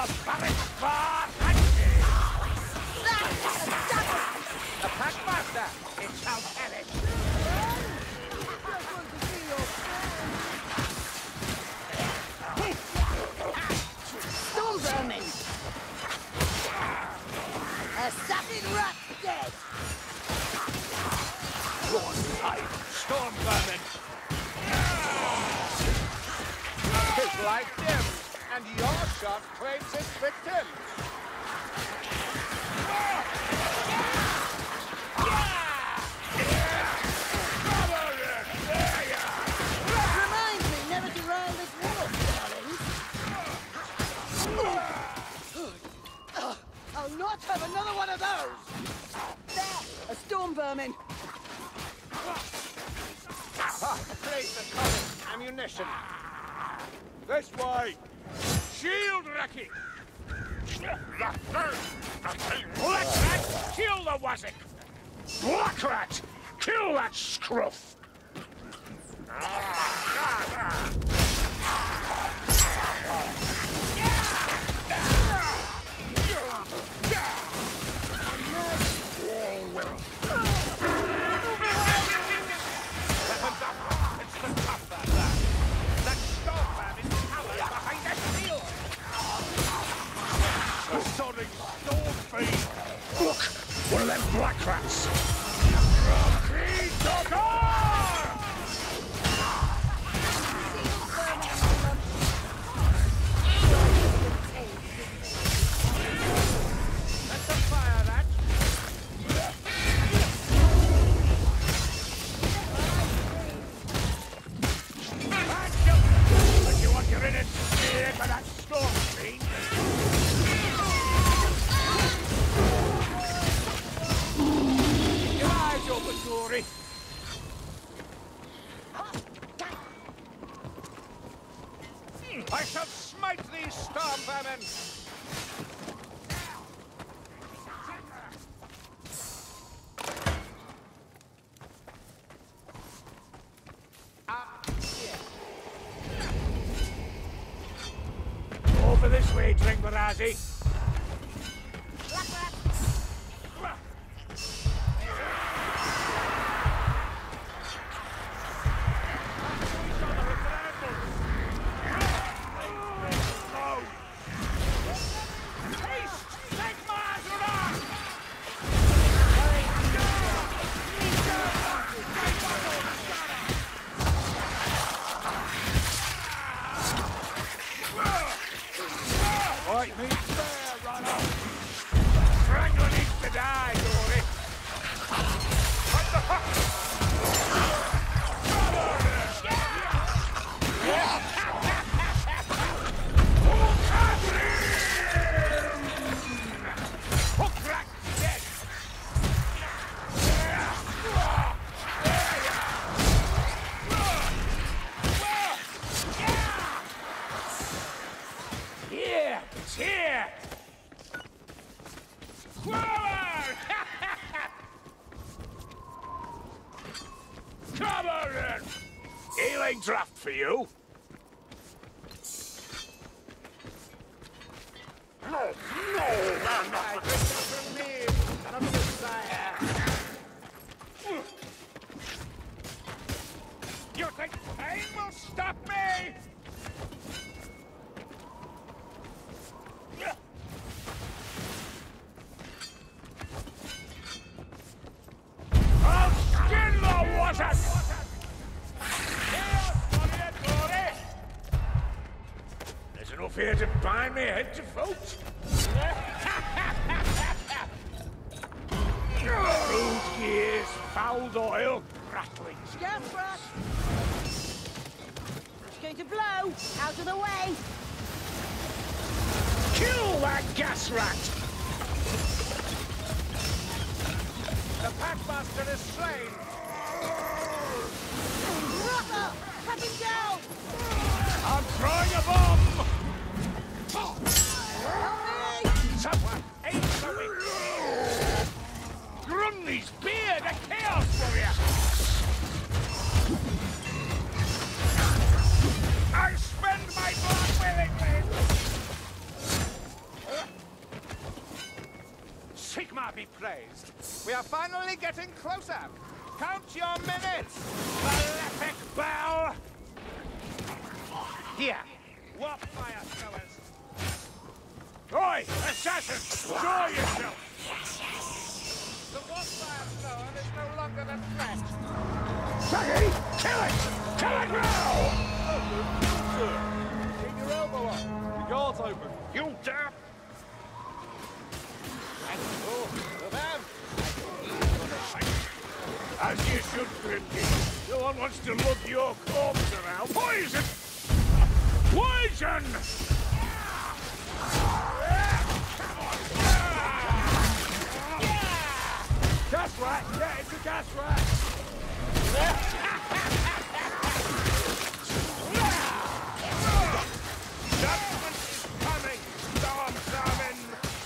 The Packmaster! It shall perish! Storm vermin! A sapping rat dead! Your side, storm vermin! His life dim, and your shot claims its victim! Remind me never to ride this walk, darlings. I'll not have another one of those! There! A storm vermin! Place the common ammunition! This way! Shield wrecking! Black Rat, kill the Wazzick! Black Rat, kill that scruff! Weapons up! It's the tougher lad! That storm is covered behind that shield! The sodding storm fiend! Look! One of them black rats! Rocky Dogger! That's a fire rat! But you want your innards smeared by that storm fiend? Your eyes open, Glory. I shall smite these storm vermin! Up here. Over this way, Dringbarazzi. Right, me fair, runner. Strangler needs to die, Dory. What the fuck? Hook rat dead. Here, it's here! Forward! Come on in! Healing draft for you. No, no! I drink from me, not desire. You think pain will stop me? I'll skin the Wazzick! There's enough here to bind me head to foot. Rude gears, fouled oil, rattlings. Gas rat! It's going to blow! Out of the way! Kill that gas rat! The Packmaster is slain! Rother! Cut him down! I'm throwing a bomb! Help me! Someone aim something! Grumney's beard, a chaos warrior! I spend my blood willingly! be praised. We are finally getting closer. Count your minutes, malefic bell! Here, warp fire throwers. Oi, assassin! Show yourself! The warp fire thrower is no longer a threat. Shaggy, kill it! Kill it now! Keep your elbow up. The guard's open. You dare! The van. As you should, Grimky. No one wants to lug your corpse around. Poison! Poison! Gas rat. Yeah, it's a gas rat. Judgment is coming! Storm Sermon!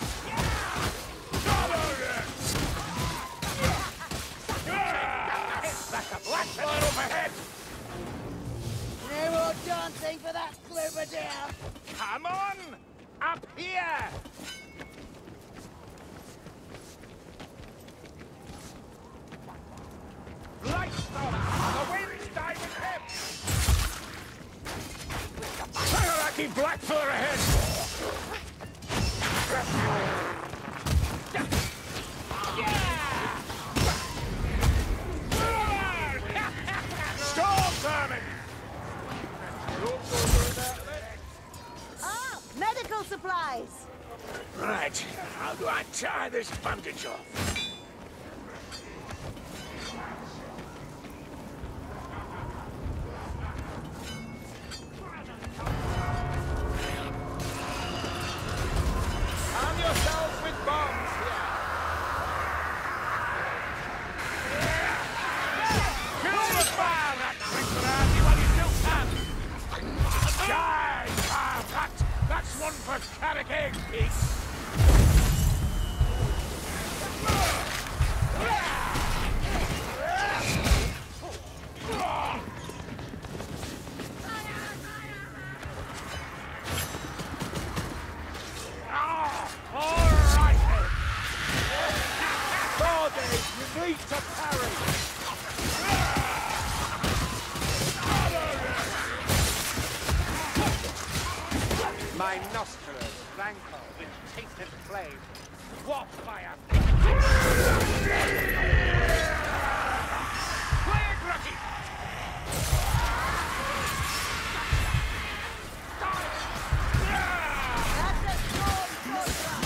Like a black light overhead! No more dancing for that Cloverdale! Come on! Up here! Lightstorm! The wind's diving him! Tagaraki Blackfur ahead! Storm Vermin! Ah, medical supplies! Right, how do I tie this bandage off? Arm yourselves with bombs here. Kill the fire rat, Ringrati, while you still can. Die, fire rat! That's one for Carrick Peace. All right. Barday, you need to parry. My nostrils rankle with tainted flame. Warp fire! Plague Rocky! That's a storm sorcerer!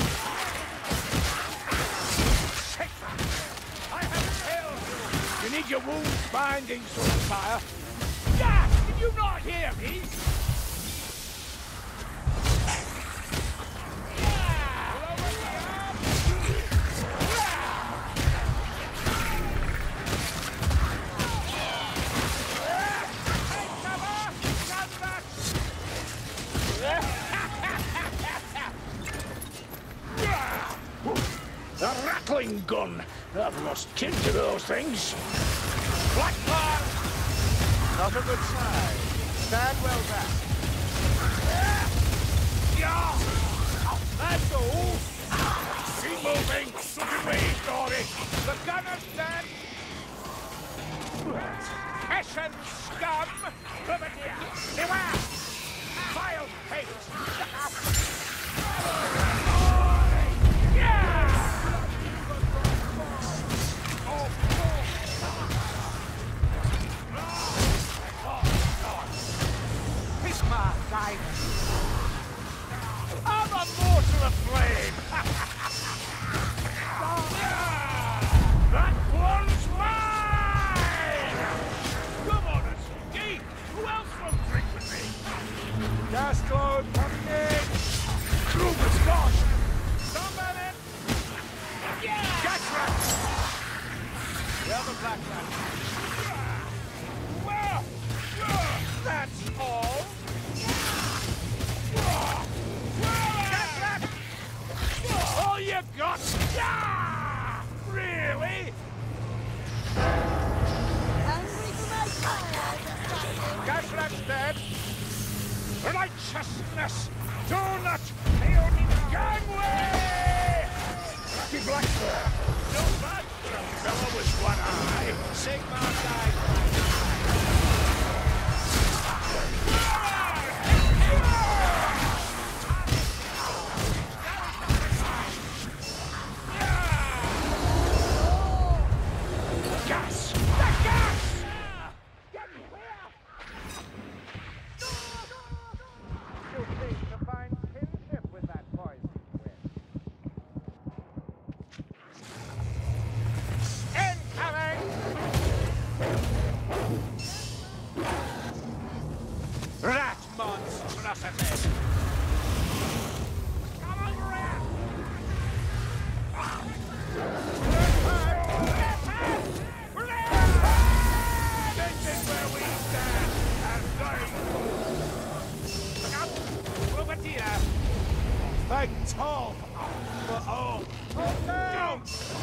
Shake that! I have tailed you! You need your wounds binding, Swordfire. Yeah! Did you not hear me? A rattling gun! I've lost kin to those things. Blackfire! Not a good sign. Stand well back. Yeah! That's all! Keep moving! Look at me, Dory! The gunner's dead! Hessian scum! Privateer! Beware! Vile fate! Yeah! Bismarck died. I'm a mortar of flame! That one's mine! Come on, Ski! Who else will drink with me? Gas cloud coming in. Kruger's gone! Somebody! Yeah! Gas rat! The other black rat. That's all! Gas rat! All you got? Yeah! Really? Angry for my fire, Gas rat's dead! Righteousness! Do not fail me! Gangway! Lucky Blackbird! No bad for a fellow with one eye! Sigmar died! Gas! The gas! Get clear! You seem to find kinship with that poison wind. Incoming! Rat monstrosity! Come over here! This is where we stand and die! Look out! Over here! Big Tom! For all! Don't!